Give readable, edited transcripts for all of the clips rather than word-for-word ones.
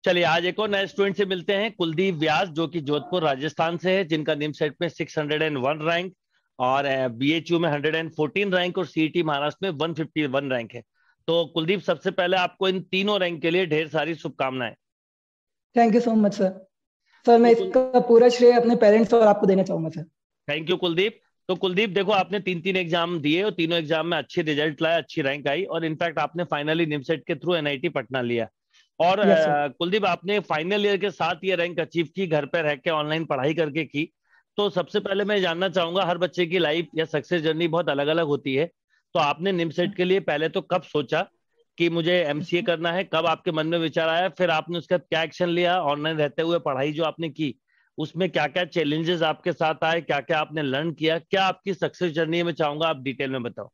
चलिए आज एक और नए स्टूडेंट से मिलते हैं, कुलदीप व्यास, जो कि जोधपुर राजस्थान से है, जिनका निमसेट में 601 रैंक और बीएचयू में 114 रैंक और सीईटी महाराष्ट्र में 151 रैंक है। तो कुलदीप, सबसे पहले आपको इन तीनों रैंक के लिए ढेर सारी शुभकामनाएं। Thank you so much sir. Sir मैं तो इसका पूरा श्रेय अपने पेरेंट्स और आपको देना चाहूंगा सर। Thank you Kuldeep. तो कुलदीप देखो, आपने तीन तीन एग्जाम दिए और तीनों एग्जाम में अच्छी रिजल्ट लाए, अच्छी रैंक आई और इनफैक्ट आपने फाइनली निमसेट के थ्रू एनआईटी पटना लिया। और यस सर। कुलदीप, आपने फाइनल ईयर के साथ ये रैंक अचीव की, घर पे रह के ऑनलाइन पढ़ाई करके की। तो सबसे पहले मैं जानना चाहूंगा, हर बच्चे की लाइफ या सक्सेस जर्नी बहुत अलग अलग होती है। तो आपने निमसेट के लिए पहले तो कब सोचा कि मुझे एमसीए करना है, कब आपके मन में विचार आया, फिर आपने उसका क्या एक्शन लिया, ऑनलाइन रहते हुए पढ़ाई जो आपने की उसमें क्या क्या चैलेंजेस आपके साथ आए, क्या क्या आपने लर्न किया, क्या आपकी सक्सेस जर्नी में चाहूंगा आप डिटेल में बताओ।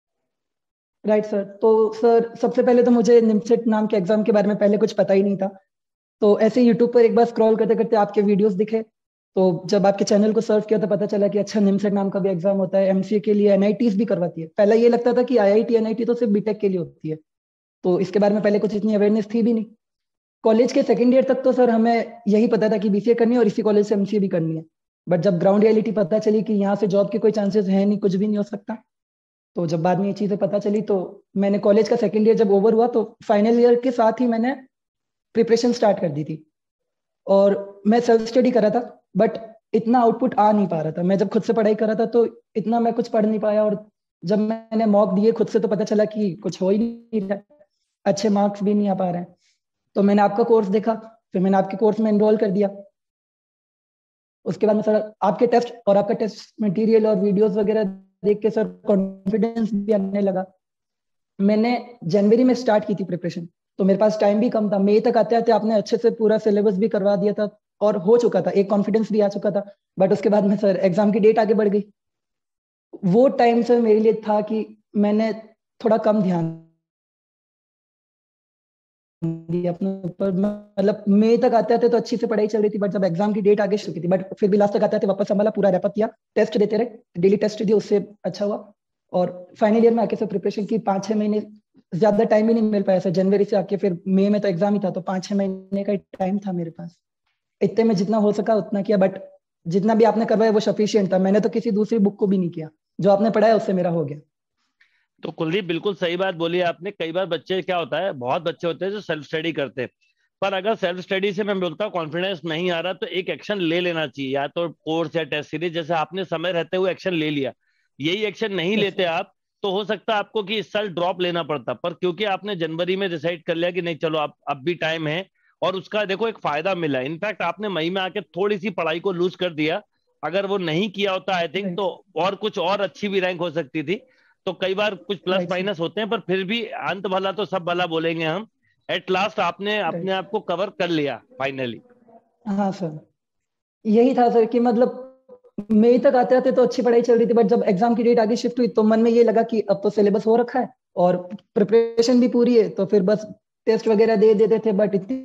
Right sir. तो सर सबसे पहले तो मुझे निमसेट नाम के एग्जाम के बारे में पहले कुछ पता ही नहीं था। तो ऐसे यूट्यूब पर एक बार स्क्रॉल करते करते आपके वीडियोस दिखे। तो जब आपके चैनल को सर्च किया तो पता चला कि अच्छा निमसेट नाम का भी एग्जाम होता है, एमसीए के लिए एनआईटीज भी करवाती है। पहले ये लगता था कि आईआईटी एनआईटी तो सिर्फ बीटेक के लिए होती है। तो इसके बारे में पहले कुछ इतनी अवेयरनेस थी भी नहीं। कॉलेज के सेकंड ईयर तक तो सर हमें यही पता था कि बीसीए करनी है और इसी कॉलेज से एमसीए भी करनी है। बट जब ग्राउंड रियलिटी पता चली कि यहाँ से जॉब के कोई चांसेस है नहीं, कुछ भी नहीं हो सकता, तो जब बाद में ये चीजें पता चली तो मैंने कॉलेज का सेकंड ईयर जब ओवर हुआ तो फाइनल ईयर के साथ ही मैंने प्रिपरेशन स्टार्ट कर दी थी। और मैं सेल्फ स्टडी कर रहा था, बट इतना आउटपुट आ नहीं पा रहा था। मैं जब खुद से पढ़ाई कर रहा था तो इतना मैं कुछ पढ़ नहीं पाया। और जब मैंने मॉक दिए खुद से तो पता चला कि कुछ हो ही नहीं रहा, अच्छे मार्क्स भी नहीं आ पा रहे हैं। तो मैंने आपका कोर्स देखा, फिर मैंने आपके कोर्स में एनरोल कर दिया। उसके बाद में सर आपके टेस्ट और आपका टेस्ट मटेरियल और वीडियोस वगैरह देख के सर कॉन्फिडेंस भी आने लगा। मैंने जनवरी में स्टार्ट की थी प्रिपरेशन, तो मेरे पास टाइम भी कम था। मई तक आते आते आपने अच्छे से पूरा सिलेबस भी करवा दिया था और हो चुका था, एक कॉन्फिडेंस भी आ चुका था। बट उसके बाद में सर एग्जाम की डेट आगे बढ़ गई। वो टाइम सर मेरे लिए था कि मैंने थोड़ा कम ध्यान दिया अपने ऊपर। मतलब मई तक आते आते तो अच्छी से पढ़ाई चल रही थी, बट जब एग्जाम की डेट आगे चुकी थी, बट फिर भी लास्ट तक आते आते वापस संभाला, पूरा रैप अप किया, टेस्ट देते रहे, डेली टेस्ट दिए, उससे अच्छा हुआ। और फाइनल ईयर में आके से प्रिपरेशन की 5-6 महीने, ज्यादा टाइम ही नहीं मिल पाया सर। जनवरी से आके फिर मई में तो एग्जाम ही था, तो 5-6 महीने का टाइम था मेरे पास। इतने में जितना हो सका उतना किया, बट जितना भी आपने करवाया वो सफिशियंट था। मैंने तो किसी दूसरी बुक को भी नहीं किया, जो आपने पढ़ाया उससे मेरा हो गया। तो कुलदीप, बिल्कुल सही बात बोली आपने। कई बार बच्चे, क्या होता है, बहुत बच्चे होते हैं जो सेल्फ स्टडी करते हैं, पर अगर सेल्फ स्टडी से मैं बोलता हूँ कॉन्फिडेंस नहीं आ रहा तो एक एक्शन ले लेना चाहिए, या तो कोर्स या टेस्ट सीरीज, जैसे आपने समय रहते हुए एक्शन ले लिया। यही एक्शन नहीं यस लेते सर। आप तो हो सकता है आपको कि इस साल ड्रॉप लेना पड़ता, पर क्योंकि आपने जनवरी में डिसाइड कर लिया कि नहीं चलो अब भी टाइम है, और उसका देखो एक फायदा मिला। इनफैक्ट आपने मई में आके थोड़ी सी पढ़ाई को लूज कर दिया, अगर वो नहीं किया होता आई थिंक तो राइट। और कुछ और अच्छी भी रैंक हो सकती थी। तो कई बार कुछ प्लस राइट सर। माइनस होते हैं, पर फिर भी अंत भला तो सब भला बोलेंगे हम। एट लास्ट आपने अपने राइट। आप को कवर कर लिया फाइनली। हाँ सर, यही था सर कि मतलब मई तक आते आते तो अच्छी पढ़ाई चल रही थी, बट जब एग्जाम की डेट आगे शिफ्ट हुई तो मन में ये लगा कि अब तो सिलेबस हो रखा है और प्रिपरेशन भी पूरी है, तो फिर बस टेस्ट वगैरह दे देते थे। बट इतनी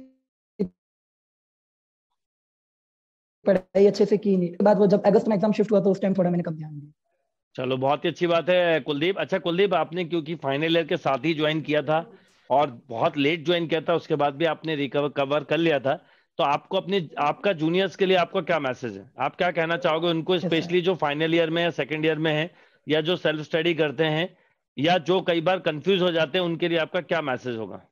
पढ़ाई अच्छे से की नहीं। उसके बाद वो जब अगस्त में एग्जाम शिफ्ट हुआ तो उस टाइम थोड़ा मैंने कम ध्यान दिया। चलो, बहुत ही अच्छी बात है कुलदीप। अच्छा कुलदीप, आपने क्योंकि फाइनल ईयर के साथ ही ज्वाइन किया था और बहुत लेट ज्वाइन किया था, उसके बाद भी आपने रिकवर कवर कर लिया था, तो आपको अपने आपका जूनियर्स के लिए आपका क्या मैसेज है? आप क्या कहना चाहोगे उनको, यस सर। स्पेशली जो फाइनल ईयर में या सेकेंड ईयर में है, या जो सेल्फ स्टडी करते हैं, या जो कई बार कंफ्यूज हो जाते हैं, उनके लिए आपका क्या मैसेज होगा?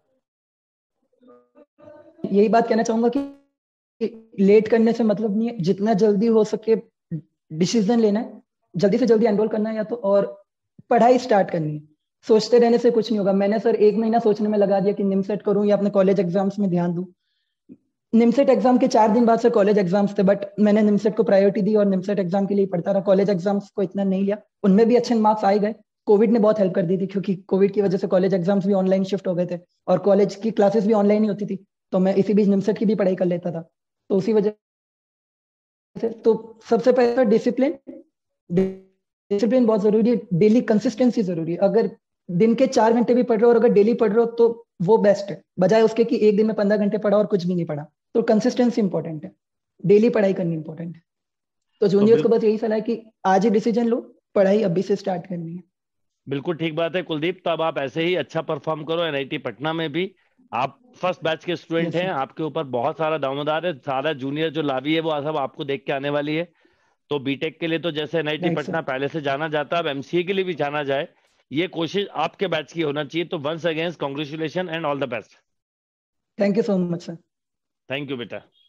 यही बात कहना चाहूंगा कि लेट करने से मतलब नहीं है, जितना जल्दी हो सके डिसीजन लेना है, जल्दी से जल्दी एनरोल करना है या तो, और पढ़ाई स्टार्ट करनी है। सोचते रहने से कुछ नहीं होगा। मैंने सर 1 महीना सोचने में लगा दिया कि निमसेट करूं या अपने कॉलेज एग्जाम्स में ध्यान दूं। निमसेट एग्जाम के 4 दिन बाद सर कॉलेज एग्जाम्स थे, बट मैंने निमसेट को प्रायोरिटी दी और निमसेट एग्जाम के लिए पढ़ता रहा। कॉलेज एग्जाम्स को इतना नहीं लिया, उनमें भी अच्छे मार्क्स आ ही गए। कोविड ने बहुत हेल्प कर दी थी, क्योंकि कोविड की वजह से कॉलेज एग्जाम्स भी ऑनलाइन शिफ्ट हो गए थे और कॉलेज की क्लासेस भी ऑनलाइन ही होती थी। तो मैं इसी बीच निमसेट की भी पढ़ाई कर लेता था। तो उसी वजह से तो सबसे पहले डिसिप्लिन, डिसिप्लिन बहुत जरूरी है। डेली कंसिस्टेंसी जरूरी है। अगर दिन के 4 घंटे भी पढ़ रहे हो और अगर डेली पढ़ रहे हो तो वो बेस्ट है, बजाय उसके कि एक दिन में 15 घंटे पढ़ा और कुछ भी नहीं पढ़ा। तो कंसिस्टेंसी इंपॉर्टेंट है, डेली पढ़ाई करनी इंपॉर्टेंट है। तो तो जूनियर्स को बस यही सलाह है कि आज ही डिसीजन लो, पढ़ाई अभी से स्टार्ट करनी है। बिल्कुल ठीक बात है कुलदीप। तो अब आप ऐसे ही अच्छा परफॉर्म करो एनआईटी पटना में भी, आप फर्स्ट बैच के स्टूडेंट यस हैं, सर। आपके ऊपर बहुत सारा दामोदार है, सारा जूनियर जो लावी है वो सब आपको देख के आने वाली है। तो बीटेक के लिए तो जैसे एनआईटी राइट पटना सर। पहले से जाना जाता है, अब एमसीए के लिए भी जाना जाए, ये कोशिश आपके बैच की होना चाहिए। तो once again congratulation and all the best. Thank you so much sir. Thank you बेटा।